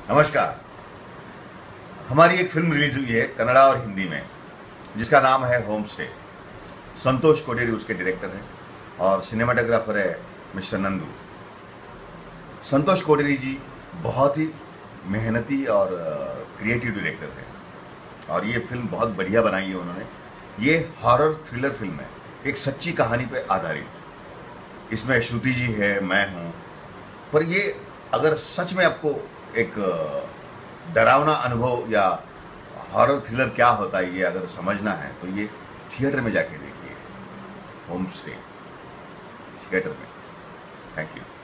नमस्कार। हमारी एक फिल्म रिलीज हुई है कन्नड़ा और हिंदी में, जिसका नाम है होम स्टे। संतोष कोडेरी उसके डायरेक्टर हैं और सिनेमाटोग्राफर है मिस्टर नंदू। संतोष कोडेरी जी बहुत ही मेहनती और क्रिएटिव डायरेक्टर हैं और ये फिल्म बहुत बढ़िया बनाई है उन्होंने। ये हॉरर थ्रिलर फिल्म है, एक सच्ची कहानी पे आधारित। इसमें श्रुति जी है, मैं हूँ। पर ये अगर सच में आपको एक डरावना अनुभव या हॉरर थ्रिलर क्या होता है ये अगर समझना है तो ये थिएटर में जाके देखिए, होम स्टे थिएटर में। Thank you.